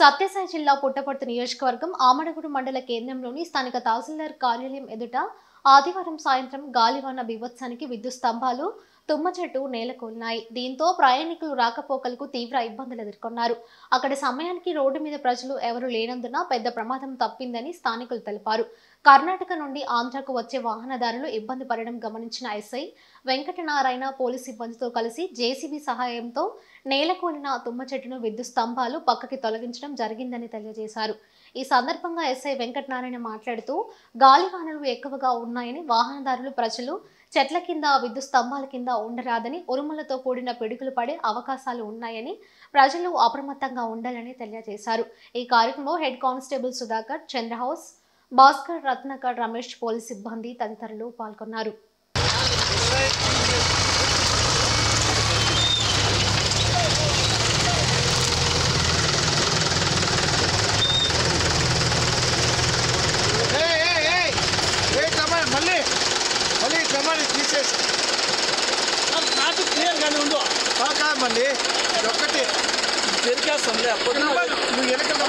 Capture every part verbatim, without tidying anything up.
సత్యసాయి జిల్లా పుట్టపర్తి నియోజకవర్గం ఆమడగూడు మండల కేంద్రంలోని స్థానిక తహసీల్దార్ కార్యాలయం ఎదుట ఆదివారం సాయంత్రం గాలివాన బీభత్సానికి విద్యుత్ స్తంభాలు తుమ్మ చెట్టు నేలకొల్లాయి. దీంతో ప్రయాణికులు రాకపోకలకు తీవ్ర ఇబ్బందులు ఎదుర్కొన్నారు. అక్కడి సమయానికి రోడ్డు మీద ప్రజలు ఎవరూ లేనందున పెద్ద ప్రమాదం తప్పిందని స్థానికులు తెలిపారు. కర్ణాటక నుండి ఆంధ్రకు వచ్చే వాహనదారులు ఇబ్బంది పడడం గమనించిన ఎస్ఐ వెంకటనారాయణ పోలీసు సిబ్బందితో కలిసి జేసీబీ సహాయంతో నేలకూలిన తుమ్మ చెట్టును విద్యుత్ స్తంభాలు పక్కకి తొలగించడం జరిగిందని తెలియజేశారు. ఈ సందర్భంగా ఎస్ఐ వెంకటనారాయణ మాట్లాడుతూ గాలివానలు ఎక్కువగా ఉన్నాయని, వాహనదారులు ప్రజలు చెట్ల కింద విద్యుత్ స్తంభాల కింద ఉండరాదని, ఉరుములతో కూడిన పిడుగులు పడే అవకాశాలు ఉన్నాయని ప్రజలు అప్రమత్తంగా ఉండాలని తెలియజేశారు. ఈ కార్యక్రమంలో head constable Sudhakar, Chandrahas, Bhaskar, Ratnakar, Ramesh, police సిబ్బంది తదితరులు పాల్గొన్నారు. నాకు క్లియర్గానే ఉండు మళ్ళీ ఒక్కటి దొరికేస్తాంలే అప్పుడు నువ్వు వెనక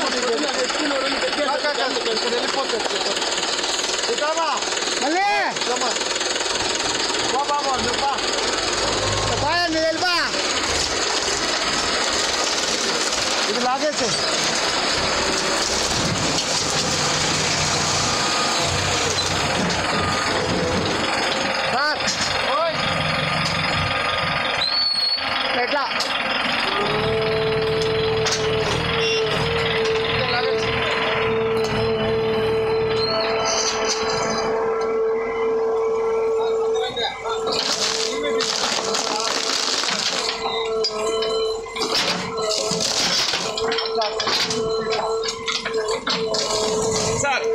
వెళ్ళిపోతుంది మళ్ళీ బాబా నువ్వు వెళ్ళిపా ఇది లాగేసి ఎట్లా సార్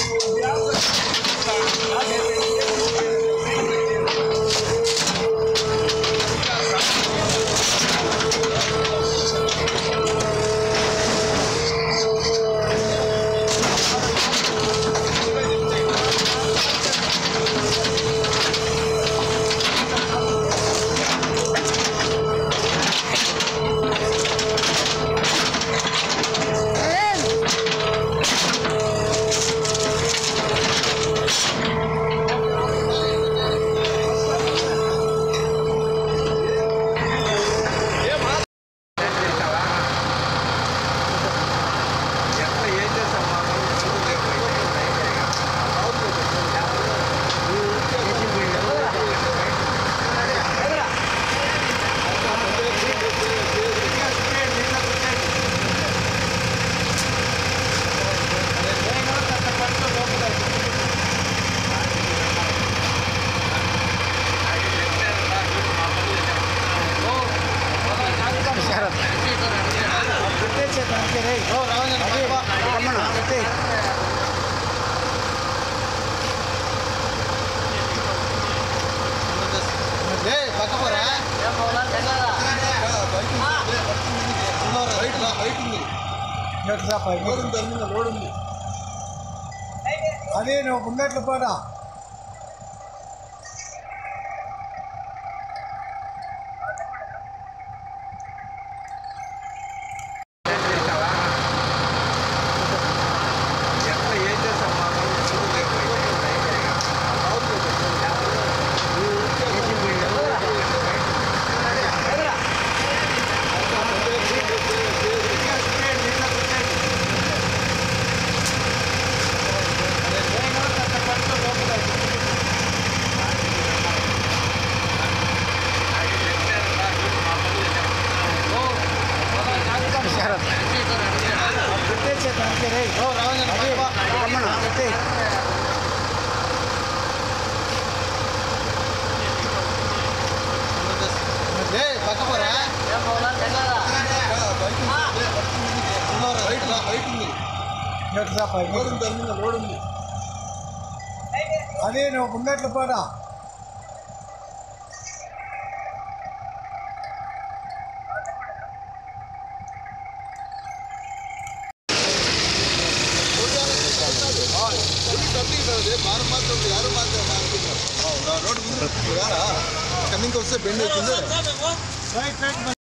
అదే నువ్వు ఉన్నట్లు పోరా. అదే నువ్వు ఉన్నట్లు పోరా. రోడ్డు కన్నింగ్ వస్తే బెండ్ అవుతుంది.